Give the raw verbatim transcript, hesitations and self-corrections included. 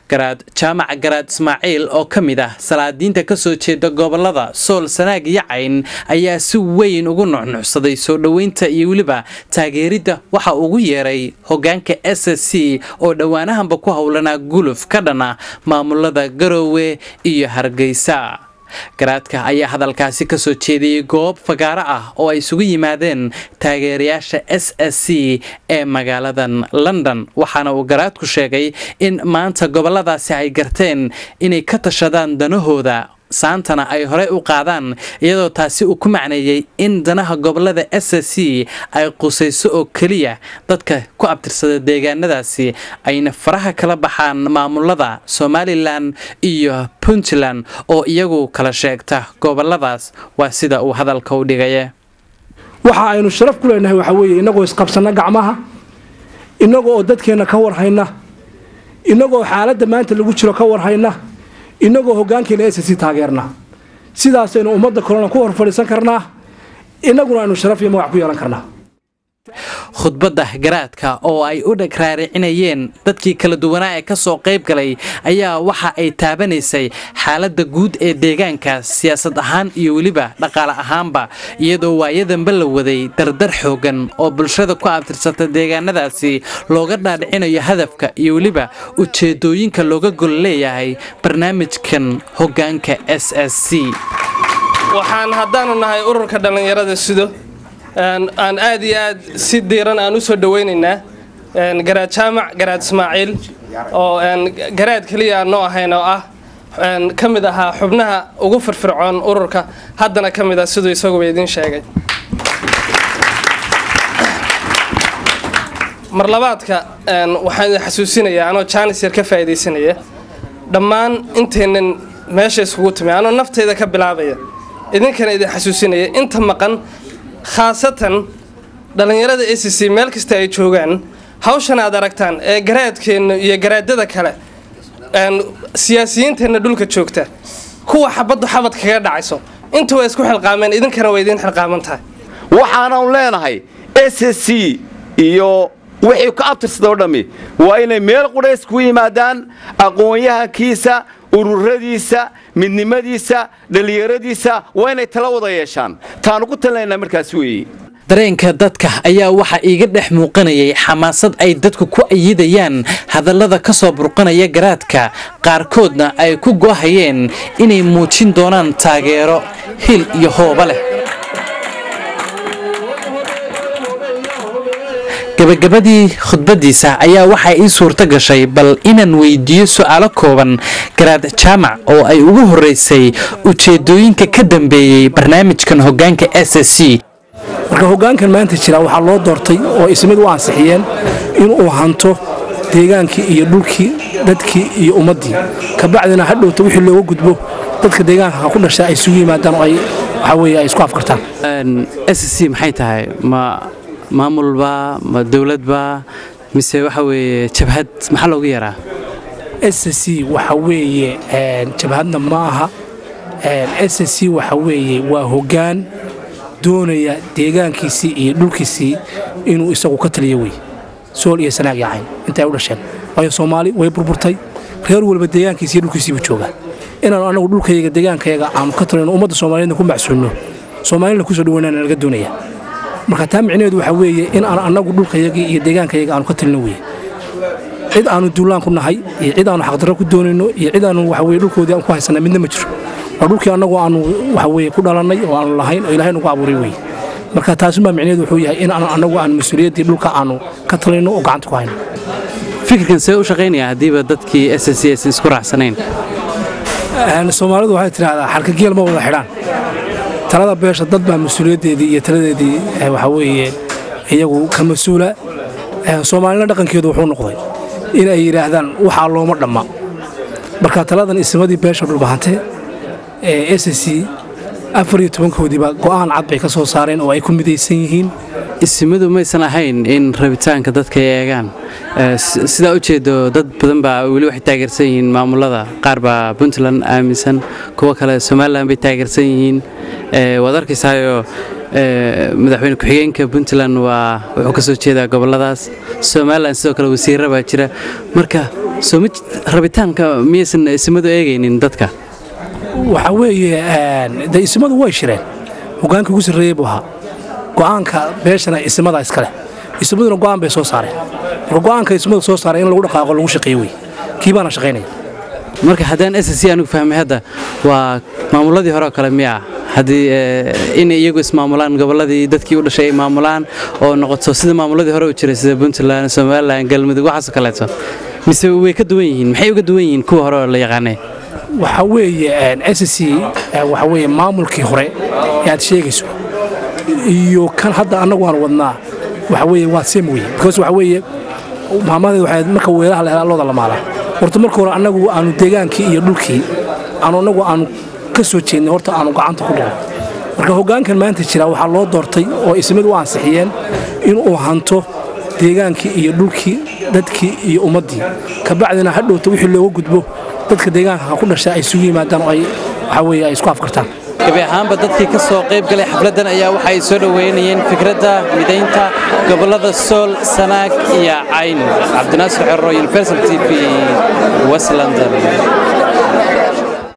garaad jaamac garaad Ismaaciil oo kamid ah salaadiinta ka soo jeeda gobolada Sool Sanaag iyo Cayn ayaa si weyn ugu nuuxnuuxsaday soo dhaweynta iyo waliba taageerida waxa ugu yeeray hogaanka S S C oo dhawaanahanba ku hawlana guluf ka dhana maamulada Garowe iyo Hargeysa. garaadka ayaa hadalkaasi ka soo jeediyay goob fagaaro ah oo ay isugu yimaadeen taageerayaasha S S C ee magaaladan London, waxaana uu garaadku sheegay in maanta goboladaasi ay garteen inay ka tashadaan danahooda saantana ay hore u qaadaan, iyadoo taasi uu ku macneeyay in danaha gobolada S S C ay qusayso oo kaliya dadka ku abtirsada deegaanadaasi ayna faraha kala baxaan maamulada Somaliland iyo Puntland oo iyagu kala sheegta goboladaas. waa sida uu hadalka u dhigay. waxa aynu sharaf ku leenahay waxa weeye inagoo isqabsana gacmaha, inagoo dadkeena ka warhayna, inagoo xaaladda maanta lagu jiro ka warhayna, inagoo hogaankeena S S C taageerna. sidaas aynu ummadda kalena ku horfadhiisan karnaa, inaguna aynu sharaf iyo magac ku yeelan karnaa. khudbadda garaadka oo ay u dhagraaricinayeen dadkii kala duwanaa ee ka soo qayb galay ayaa waxa ay taabanaysay xaaladda guud ee deegaanka siyaasad ahaan iyo waliba dhaqaale ahaanba, iyadoo waayadanba la waday dardar xoogan oo bulshada ku abtirsata deegaanadaasi looga dhaadhicinayo hadafka iyo waliba ujeedooyinka looga gol leeyahay barnaamijkan hogaanka S S C. waxaan haddaanu nahay ururka dhalinyarada sido aan aad iyo aad si diiran aan u soo dhaweynaynaa garaad jaamac garaad Ismaaciil oo garaad kaliya noo ahayn oo ah ka mid ahaa xubnaha ugu firfircoon ururka, haddana ka mid ah sidoo isagu idin sheegay. mar labaadka waxaan xasuusinayaa anoo Jaanis yar ka faa'iideysanaya dhammaan inteenan meesha isugu timay anoo naftayda ka bilaabaya idinkana idin xasuusinaya inta maqan khaasatan dhalinyarada S S C meel kasta ay joogaan. hawshan aad aragtaan ee garaadkeena iyo garaadada kale aan siyaasiyiinteena dhulka joogta kuwa xabadu xabad kaga dhacayso inta way isku xilqaameen, idinkana way idin xilqaaman tahay. waxaana u leenahay S S C iyo wixii ka abtirsadoo dhami waa inay meel qudhays ku yimaadaan, aqoon-yahankiisa, ururadiisa, midnimadiisa, dhalinyaradiisa waa inay tala wada yeeshaan. taanu ku talinaynaa markaas weeye. dareenka dadka ayaa waxa iiga dhex muuqanayay xamaasad ay dadku ku ayidayaan hadallada ka soo burqanaya garaadka, qaarkoodna ay ku go'ahayeen inay muujin doonaan taageero hil iyo hooba leh. gabagabadii khudbadiisa ayaa waxa ay suurta gashay bal inaan weydiiyo su'aalo kooban garaad jaamac oo ay ugu horeysay ujeedooyinka ka dambeeyay barnaamijkan hogaanka S S C. marka hogaankan maanta jira waxa loo doortay oo ismid u ansixiyeen in uu hanto deegaankii iyo dhulkii dadkii iyo ummadii, ka bacdina hadhowta wixii looga gudbo dadka deegaanka ku dhashay ay isugu yimaadaan oo ay waxa weeye ay isku afkartaan. S S C maxay tahay? ma maamulba ma dawladba mise waxa weeye jabhad maxaa loogu yaraa? S S C waxa weeye jabhadna ma aha. S S C waxa weeye waa hogaan doonaya deegaankiisii iyo dhulkiisii inuu isagu ka taliyo way Sool iyo Sanaag iyo Cayn intay u dhasheen. waayo Soomaali way burburtay, reer walba deegaankiisii dhulkiisii buu joogaa. inaan anagu dhulkayga deegaankayaga aan ka talino ummadda Soomaaliyeed ku macsuuno, Soomaalina ku soo dhawaanaan laga doonaya. marka taa micnaheedu waxa weeye in aan anagu dhulkayaga iyo deegaankayaga aan ka talino way cid aanu duulaan ku nahay iyo cid aanu xaqdarro ku doonayno iyo cid aanu waxa weeye dhulkoodii aan ku haysanaa midna ma jiro. waa dhulkii anagu aanu waxa weeye ku dhalanay oo aanu lahayn oo Ilaahay nagu abuuray way. marka taasi ma micnaheedu wuxuu yahay in aan anagu aan mas'uuliyadii dhulka aanu ka talino oo gacanta ku hayno. fikirkan see u shaqeynaya hadiiba dadkii S S C isku raacsanayn? aan Soomaalidu waxay tiraahdaa xalka geel ma wada xidhaan. talada beesha dad baa mas'uuliyadeedii iyo taladeedii waxa weeye iyagu ka mas'uula. Soomaalina dhaqankeedu wuxuu noqday in ay yiraahdaan waxa looma dhama. marka taladan ismadii beesha dhulbahantay ee S S C afar iyo toban koodii ba go'aan cad bay ka soo saareen oo ay ku midaysan yihiin. ismadu ma aysan ahayn in rabitaanka dadka ay eegaan. sida u jeedo dad badan baa wali wax taageersan yihiin maamulada, qaar baa Puntland aaminsan, kuwa kale Somaliland bay taageersan yihiin. waad arkaysaa madaxweyne ku-xigeenka Puntland waa wuxuu ka soo jeedaa goboladaas Somaliland sidoo kale wasiirro baa jira marka soo mid rabitaanka miyaysan ismadu eegaynin dadka waxa weeye de ismadu way shireen hogaanka ugu sarreeyay buu ahaa go'aanka beeshana ismada iskale ismaduna go'aan bay soo saareen marka go'aanka ismadu soo saaray in lagu dhaqaaqo lagu shaqeeyo way kiibana shaqeynaya marka haddaan S S C anigu fahmay hadda waa maamuladii hore kale miya haddii in iyagu ismaamulaan goboladii dadkii u dhashay ay maamulaan oo noqoto sida maamuladii hore u jiray sida Puntland Somaliland Galmudug waxaas kale mise way ka duwan yihiin maxay uga duwan yihiin kuwa hore la yaqaanay waxa weeye S S C waxa weeye maamulkii hore yaad sheegayso iyo kan hadda anagu aan wadnaa waxa weeye waa same way because waxa weeye maamada waxa marka weelaha la helo looda la maala horta marka hore anagu aanu deegaankii iyo dhulkii aanu anagu aanu ka soo jeednay horta aanu gacanta ku dhigno marka hogaankan maanta jira waxa loo doortay oo ismadu u ansixiyeen in uu hanto deegaankii iyo dhulkii dadkii iyo ummadii ka bacdina hadhowta wixii looga gudbo dadka deegaanka ku dhashay ay isugu yimaadaan oo ay waxa weeye ay isku afkartaan gabi ahaanba dadkii ka soo qayb galay xafladan ayaa waxay soo dhaweynayeen fikradda mideynta gobolada Sool Sanaag iyo Cayn Cabdinaasir Xirro Universal T V West London